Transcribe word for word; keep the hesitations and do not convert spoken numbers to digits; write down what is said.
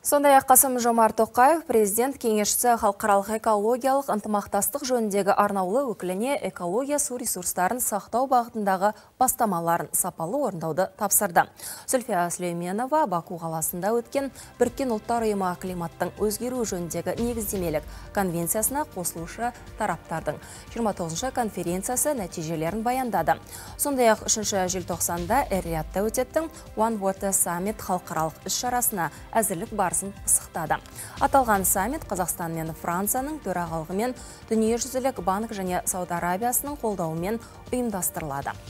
Сондай-ақ Қасым-Жомарт Тоқаев президент кеңесшісі халықаралық экологиялық ынтымақтастық жөніндегі арнаулы өкіліне экология су ресурстарын сақтау бағытындағы бастамаларын сапалы орындауды тапсырды. Зүлфия Сүлейменова Баку қаласында өткен Біріккен ұлттар ұйымы климаттың өзгеру жөніндегі негіздемелік конвенциясына қосылушы тараптардың жиырма тоғызыншы конференциясы нәтижелерін баяндады. Сондай-ақ үшінші желтоқсанда Эр-Риядта өтетін One Water Summit халықаралық іс-шарасына әзірлік барысын пысықтады. Аталған саммит Қазақстан мен Францияның төрағалығымен Дүниежүзілік банк және Сауд Арабиясының қолдауымен ұйымдастырылады.